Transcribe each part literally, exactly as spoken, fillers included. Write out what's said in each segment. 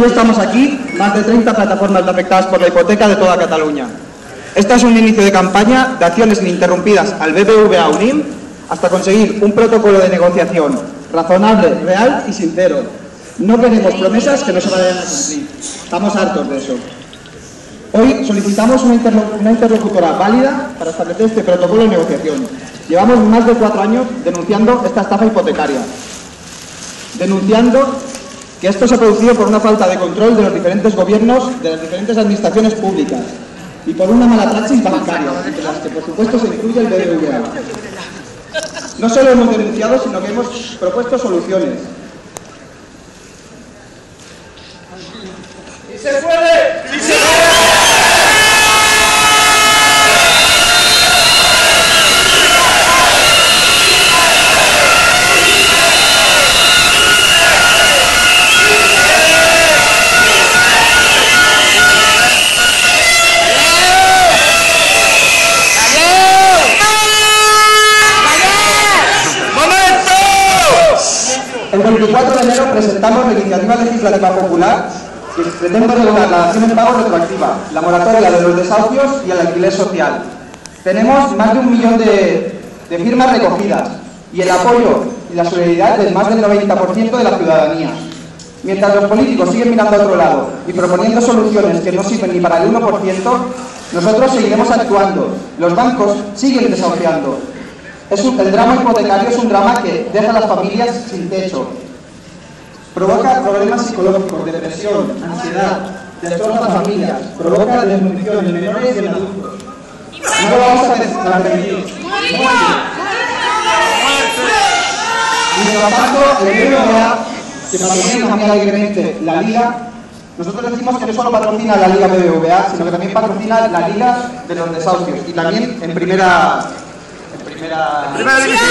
Hoy estamos aquí, más de treinta plataformas de afectadas por la hipoteca de toda Cataluña. Este es un inicio de campaña de acciones ininterrumpidas al B B V A UNIM hasta conseguir un protocolo de negociación razonable, real y sincero. No queremos promesas que no se vayan a cumplir. Estamos hartos de eso. Hoy solicitamos una, interlo una interlocutora válida para establecer este protocolo de negociación. Llevamos más de cuatro años denunciando esta estafa hipotecaria. Denunciando que esto se ha producido por una falta de control de los diferentes gobiernos, de las diferentes administraciones públicas y por una mala praxis bancaria, entre las que por supuesto se incluye el B B V A. No solo hemos denunciado, sino que hemos propuesto soluciones. ¡Y se puede! ¡Y se puede! El veinticuatro de enero presentamos la iniciativa legislativa popular que pretende regular la dación en pago retroactiva, la moratoria de los desahucios y el alquiler social. Tenemos más de un millón de, de firmas recogidas y el apoyo y la solidaridad del más del noventa por ciento de la ciudadanía. Mientras los políticos siguen mirando a otro lado y proponiendo soluciones que no sirven ni para el uno por ciento, nosotros seguiremos actuando. Los bancos siguen desahuciando. Es un, el drama hipotecario es un drama que deja a las familias sin techo. Provoca problemas psicológicos, depresión, ansiedad, destroza a familias, provoca desnutrición en menores y en adultos. No lo vamos a permitir. Y por lo tanto, el B B V A, que patrocina muy alegremente la Liga, nosotros decimos que no solo patrocina la Liga B B V A, sino que también patrocina la Liga de los Desahucios y también en primera... Primera... Primera división.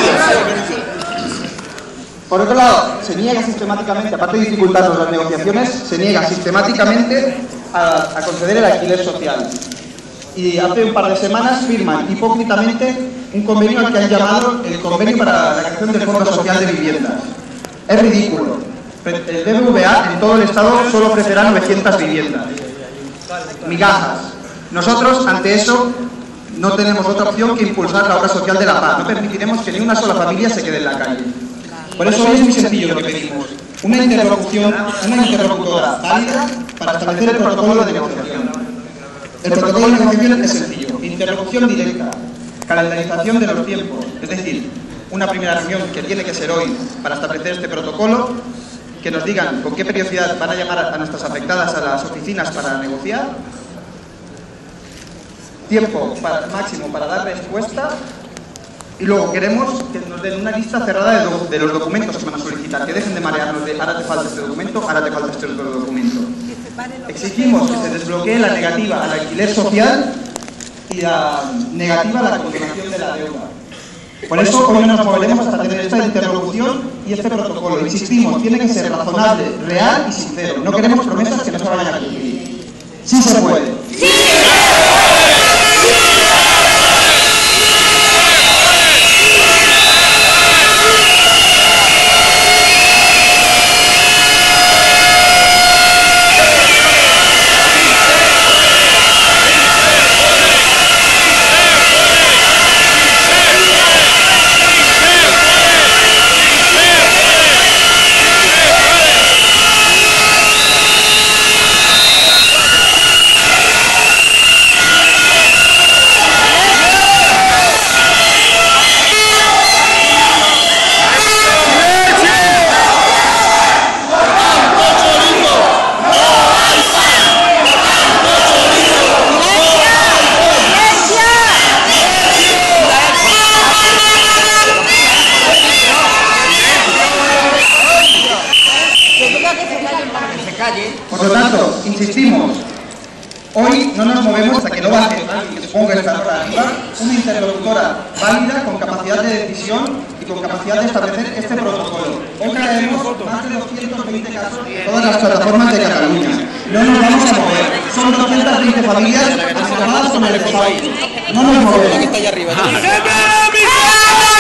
Por otro lado, se niega sistemáticamente, aparte de dificultarnos las negociaciones, se niega sistemáticamente a, a conceder el alquiler social. Y hace un par de semanas firman hipócritamente un convenio al que han llamado el convenio para la creación del Fondo Social de Viviendas. Es ridículo. El B B V A en todo el Estado solo ofrecerá novecientas viviendas. Migajas. Nosotros, ante eso, no tenemos otra opción que impulsar la obra social de la paz. No permitiremos que ni una sola familia se quede en la calle. Por eso es muy sencillo lo que pedimos. Una interlocución, una interlocutora válida para establecer el protocolo de negociación. El protocolo de negociación es sencillo. Interlocución directa, calendarización de los tiempos. Es decir, una primera reunión que tiene que ser hoy para establecer este protocolo, que nos digan con qué periodicidad van a llamar a nuestras afectadas a las oficinas para negociar, tiempo para, máximo para dar respuesta, y luego queremos que nos den una lista cerrada de, do, de los documentos que van a solicitar, que dejen de marearnos de ahora te falta este documento, ahora te falta este otro documento. Exigimos que se desbloquee la negativa al alquiler social y la negativa a la condonación de la deuda. Por eso hoy no nos moveremos hasta tener esta interlocución y este protocolo. Insistimos, tiene que ser razonable, real y sincero. No queremos promesas que no se vayan a cumplir. ¡Sí se puede! ¡Sí! Por lo tanto, insistimos, hoy no nos movemos hasta que no baje alguien que se ponga esta hora arriba, una interlocutora válida con capacidad de decisión y con capacidad de establecer este protocolo. Hoy traeremos más de doscientos veinte casos de todas las plataformas de Cataluña. No nos vamos a mover. Son doscientas veinte familias asociadas con el Estado. No nos movemos.